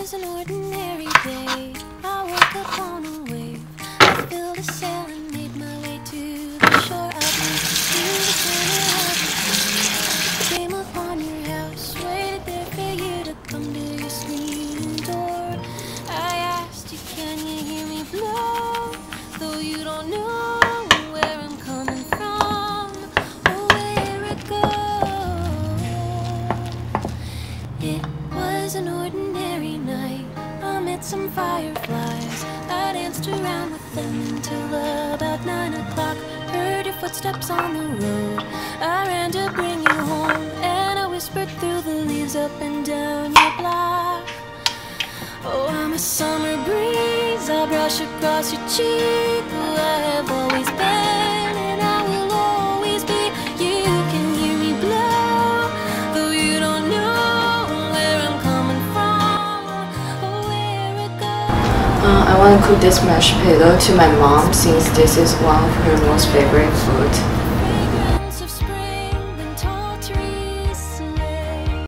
was an ordinary day. I woke up on a wave. I filled a sail and made my way to the shore. I moved to the center of the sea. Came upon your house, waited there for you to come to your screen door. I asked you, can you hear me blow? Though you don't know where I'm coming from or where it goes. It was an ordinary night. I met some fireflies. I danced around with them until about 9 o'clock. Heard your footsteps on the road. I ran to bring you home, and I whispered through the leaves up and down your block. Oh, I'm a summer breeze. I brush across your cheek. Who I have always been, and I will always be. You can hear me blow, though you don't know where I'm coming from or where it goes. I want to cook this mashed potato to my mom since this is one of her most favorite food.